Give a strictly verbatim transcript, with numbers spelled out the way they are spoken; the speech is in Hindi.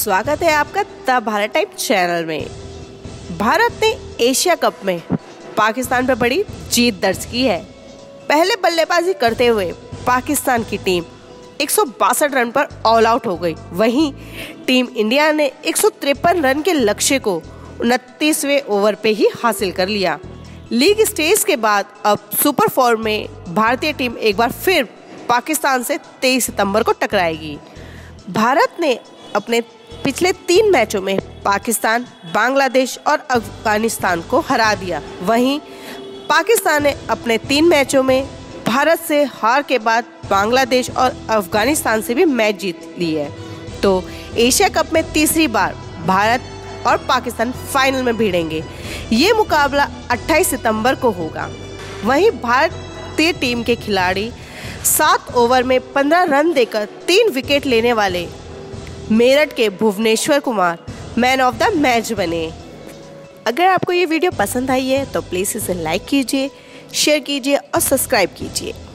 स्वागत है आपका द भारत टाइप चैनल में। भारत ने एशिया कप में पाकिस्तान पर बड़ी जीत दर्ज की है। पहले बल्लेबाजी करते हुए पाकिस्तान की टीम एक सौ बासठ रन पर ऑल आउट हो गई। वहीं टीम इंडिया ने एक सौ तिरपन रन के लक्ष्य को उनतीसवें ओवर पे ही हासिल कर लिया। लीग स्टेज के बाद अब सुपर फोर में भारतीय टीम एक बार फिर पाकिस्तान से तेईस सितंबर को टकराएगी। भारत ने अपने पिछले तीन मैचों में पाकिस्तान, बांग्लादेश और अफगानिस्तान को हरा दिया। वहीं पाकिस्तान ने अपने तीन मैचों में भारत से हार के बाद बांग्लादेश और अफगानिस्तान से भी मैच जीत ली है। तो एशिया कप में तीसरी बार भारत और पाकिस्तान फाइनल में भिड़ेंगे। ये मुकाबला अट्ठाईस सितंबर को होगा। वहीं भारतीय टीम के खिलाड़ी सात ओवर में पंद्रह रन देकर तीन विकेट लेने वाले मेरठ के Bhuvneshwar Kumar man of the match बने। अगर आपको ये वीडियो पसंद आई है तो प्लीज़ इसे लाइक कीजिए, शेयर कीजिए और सब्सक्राइब कीजिए।